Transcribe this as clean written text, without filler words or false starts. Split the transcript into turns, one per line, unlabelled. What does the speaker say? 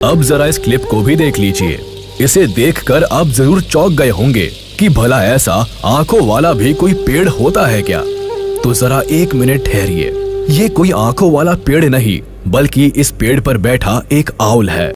अब जरा इस क्लिप को भी देख लीजिए। इसे देखकर आप जरूर चौंक गए होंगे कि भला ऐसा आंखों वाला भी कोई पेड़ होता है क्या? तो जरा 1 मिनट ठहरिए। ये कोई आंखों वाला पेड़ नहीं, बल्कि इस पेड़ पर बैठा एक आउल है।